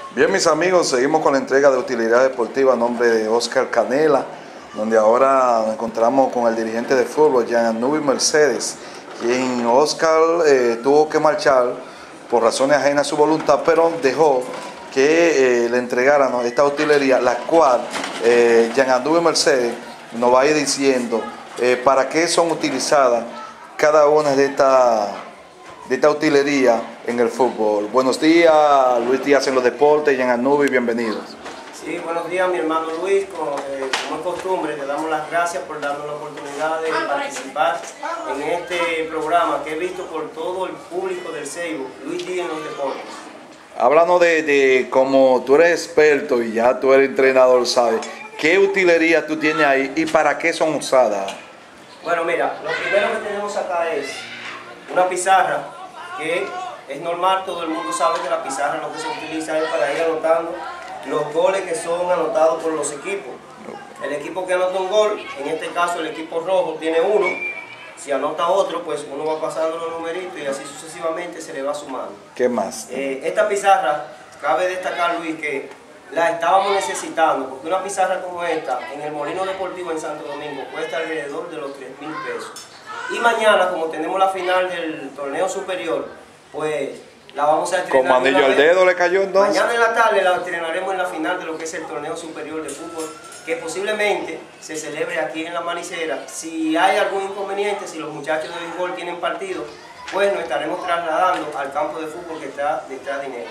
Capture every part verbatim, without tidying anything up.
Bien, mis amigos, seguimos con la entrega de utilidad deportiva a nombre de Oscar Canela, donde ahora nos encontramos con el dirigente de fútbol, Giannubi Mercedes, quien Oscar eh, tuvo que marchar por razones ajenas a su voluntad, pero dejó que eh, le entregaran esta utilería, la cual eh, Giannubi Mercedes nos va a ir diciendo eh, para qué son utilizadas cada una de estas de esta utilería en el fútbol. Buenos días, Luis Díaz en los deportes, Giannubi, bienvenidos. Sí, buenos días, mi hermano Luis. Como, eh, como es costumbre, te damos las gracias por darnos la oportunidad de participar en este programa que he visto por todo el público del Seibo, Luis Díaz en los deportes. Háblanos de, de como tú eres experto y ya tú eres entrenador, ¿sabes? ¿Qué utilería tú tienes ahí y para qué son usadas? Bueno, mira, lo primero que tenemos acá es una pizarra que es normal, todo el mundo sabe que la pizarra lo que se utiliza es para ir anotando los goles que son anotados por los equipos. El equipo que anota un gol, en este caso el equipo rojo tiene uno, si anota otro, pues uno va pasando los numeritos y así sucesivamente se le va sumando. ¿Qué más? Eh, esta pizarra, cabe destacar, Luis, que la estábamos necesitando, porque una pizarra como esta, en el Molino Deportivo en Santo Domingo, cuesta alrededor de los tres mil pesos. Y mañana, como tenemos la final del torneo superior, pues la vamos a estrenar. ¿Como anillo al dedo le cayó entonces? Mañana en la tarde la estrenaremos en la final de lo que es el torneo superior de fútbol, que posiblemente se celebre aquí en La Manicera. Si hay algún inconveniente, si los muchachos de béisbol tienen partido, pues nos estaremos trasladando al campo de fútbol que está detrás de Inés.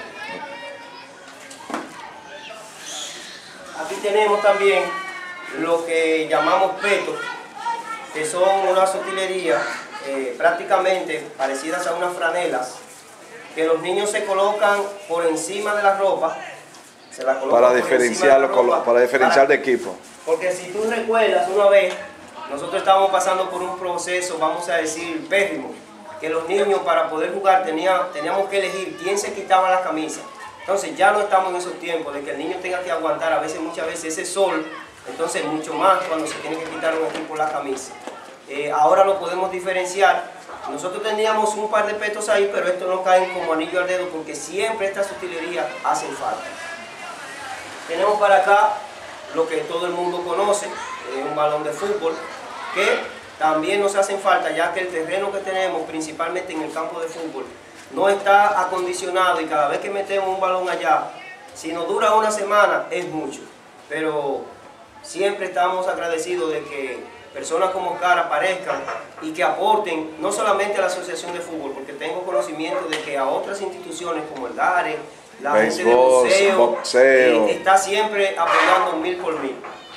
Aquí tenemos también lo que llamamos petos, que son unas utilerías eh, prácticamente parecidas a unas franelas, que los niños se colocan por encima de la ropa, se la colocan para por diferenciar, de la ropa, para diferenciar para, de equipo. Porque si tú recuerdas una vez, nosotros estábamos pasando por un proceso, vamos a decir, pésimo, que los niños para poder jugar tenía, teníamos que elegir quién se quitaba la camisa. Entonces ya no estamos en esos tiempos de que el niño tenga que aguantar a veces, muchas veces ese sol, entonces mucho más cuando se tiene que quitar un equipo la camisa. Eh, ahora lo podemos diferenciar. Nosotros teníamos un par de petos ahí, pero estos no caen como anillo al dedo porque siempre estas utilerías hacen falta. Tenemos para acá lo que todo el mundo conoce, eh, un balón de fútbol, que también nos hacen falta ya que el terreno que tenemos, principalmente en el campo de fútbol, no está acondicionado y cada vez que metemos un balón allá, si nos dura una semana es mucho, pero siempre estamos agradecidos de que personas como Oscar aparezcan y que aporten no solamente a la Asociación de Fútbol, porque tengo conocimiento de que a otras instituciones como el DARE, la gente de boxeo, boxeo. Eh, está siempre apoyando mil por mil.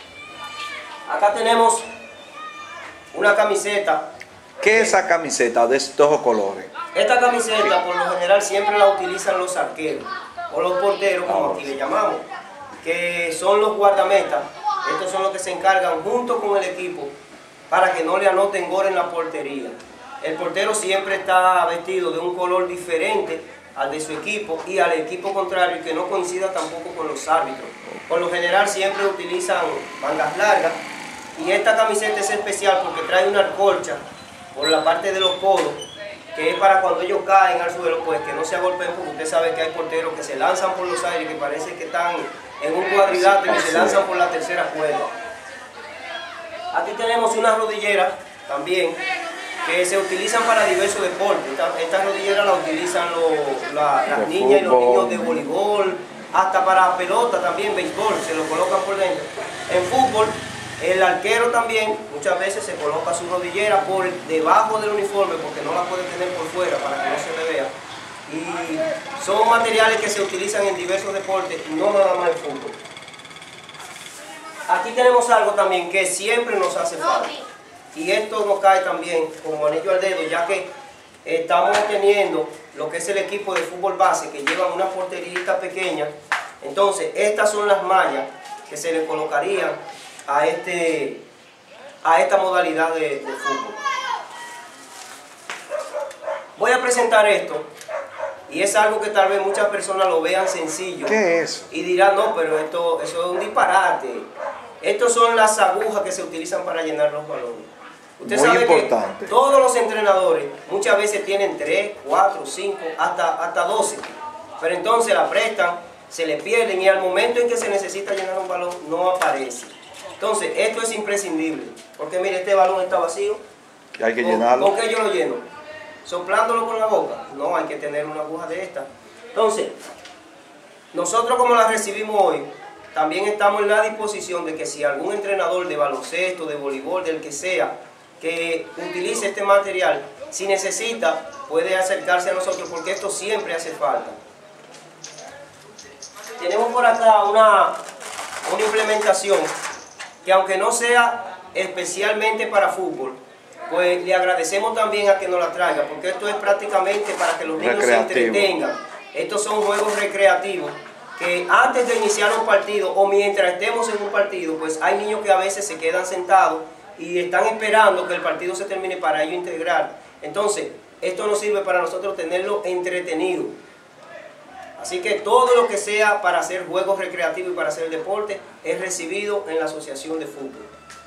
Acá tenemos una camiseta. ¿Qué es esa camiseta de estos colores? Esta camiseta por lo general siempre la utilizan los arqueros o los porteros, como aquí le llamamos, que son los guardametas. Estos son los que se encargan junto con el equipo para que no le anoten gol en la portería. El portero siempre está vestido de un color diferente al de su equipo y al equipo contrario, y que no coincida tampoco con los árbitros. Por lo general siempre utilizan mangas largas y esta camiseta es especial porque trae una arcolcha por la parte de los codos, que es para cuando ellos caen al suelo, pues que no se agolpeen, porque usted sabe que hay porteros que se lanzan por los aires, que parece que están en un cuadrilátero y se lanzan por la tercera cuerda. Aquí tenemos unas rodilleras también que se utilizan para diversos deportes. Estas esta rodilleras las utilizan lo, la, las niñas y los niños de voleibol, hasta para pelota también, béisbol, se lo colocan por dentro. En fútbol, el arquero también muchas veces se coloca su rodillera por debajo del uniforme porque no la puede tener por fuera para que no se le vea. Y son materiales que se utilizan en diversos deportes, no nada más en fútbol. Aquí tenemos algo también que siempre nos hace falta. Y esto nos cae también como anillo al dedo, ya que estamos teniendo lo que es el equipo de fútbol base, que llevan una porterita pequeña. Entonces, estas son las mallas que se le colocarían a, este, a esta modalidad de, de fútbol. Voy a presentar esto, y es algo que tal vez muchas personas lo vean sencillo. ¿Qué es eso? Y dirán, no, pero esto, eso es un disparate. Estos son las agujas que se utilizan para llenar los balones. Usted Muy sabe importante. que todos los entrenadores muchas veces tienen tres, cuatro, cinco, hasta, hasta doce. Pero entonces la prestan, se le pierden y al momento en que se necesita llenar un balón no aparece. Entonces, esto es imprescindible, porque mire, este balón está vacío. Que hay que ¿Con, llenarlo. ¿Con qué yo lo lleno? ¿Soplándolo con la boca? No, hay que tener una aguja de esta. Entonces, nosotros como la recibimos hoy, también estamos en la disposición de que si algún entrenador de baloncesto, de voleibol, del que sea, que utilice este material, si necesita, puede acercarse a nosotros, porque esto siempre hace falta. Tenemos por acá una, una implementación que, aunque no sea especialmente para fútbol, pues le agradecemos también a que nos la traiga, porque esto es prácticamente para que los niños se entretengan. Estos son juegos recreativos que antes de iniciar un partido o mientras estemos en un partido, pues hay niños que a veces se quedan sentados y están esperando que el partido se termine para ello integrar. Entonces, esto nos sirve para nosotros tenerlo entretenido. Así que todo lo que sea para hacer juegos recreativos y para hacer deporte es recibido en la Asociación de Fútbol.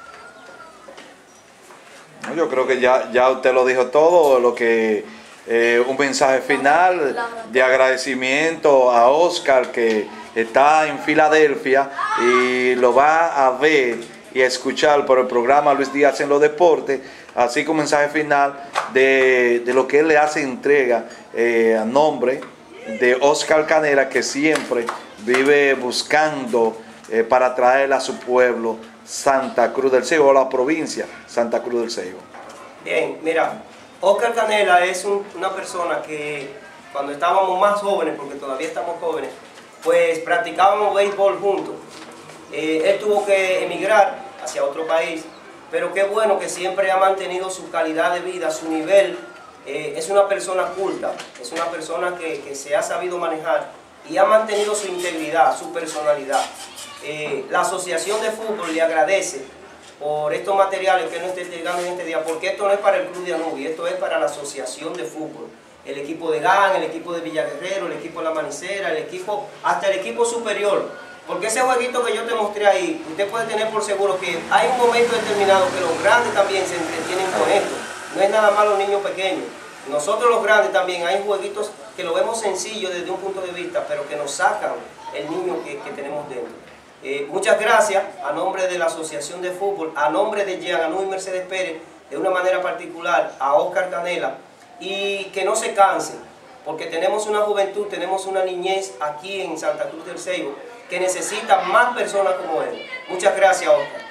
Yo creo que ya, ya usted lo dijo todo, lo que eh, un mensaje final de agradecimiento a Oscar, que está en Filadelfia y lo va a ver y a escuchar por el programa Luis Díaz en los deportes, así como un mensaje final de, de lo que él le hace entrega eh, a nombre de Oscar Canela, que siempre vive buscando eh, para traer a su pueblo Santa Cruz del Ceibo, o la provincia Santa Cruz del Ceibo. Bien, mira, Oscar Canela es un, una persona que cuando estábamos más jóvenes, porque todavía estamos jóvenes, pues practicábamos béisbol juntos. Eh, él tuvo que emigrar hacia otro país, pero qué bueno que siempre ha mantenido su calidad de vida, su nivel. Eh, es una persona culta, es una persona que, que se ha sabido manejar y ha mantenido su integridad, su personalidad. Eh, la Asociación de Fútbol le agradece por estos materiales que nos esté llegando en este día, porque esto no es para el Club de Anubi, esto es para la Asociación de Fútbol. El equipo de G A N, el equipo de Villaguerrero, el equipo de La Manicera, el equipo, hasta el equipo superior. Porque ese jueguito que yo te mostré ahí, usted puede tener por seguro que hay un momento determinado que los grandes también se entretienen con esto. No es nada más los niños pequeños. Nosotros los grandes también hay jueguitos que lo vemos sencillo desde un punto de vista, pero que nos sacan el niño que, que tenemos dentro. Eh, muchas gracias a nombre de la Asociación de Fútbol, a nombre de Jean Anuy Mercedes Pérez, de una manera particular a Oscar Canela, y que no se cansen, porque tenemos una juventud, tenemos una niñez aquí en Santa Cruz del Ceibo que necesita más personas como él. Muchas gracias, Oscar.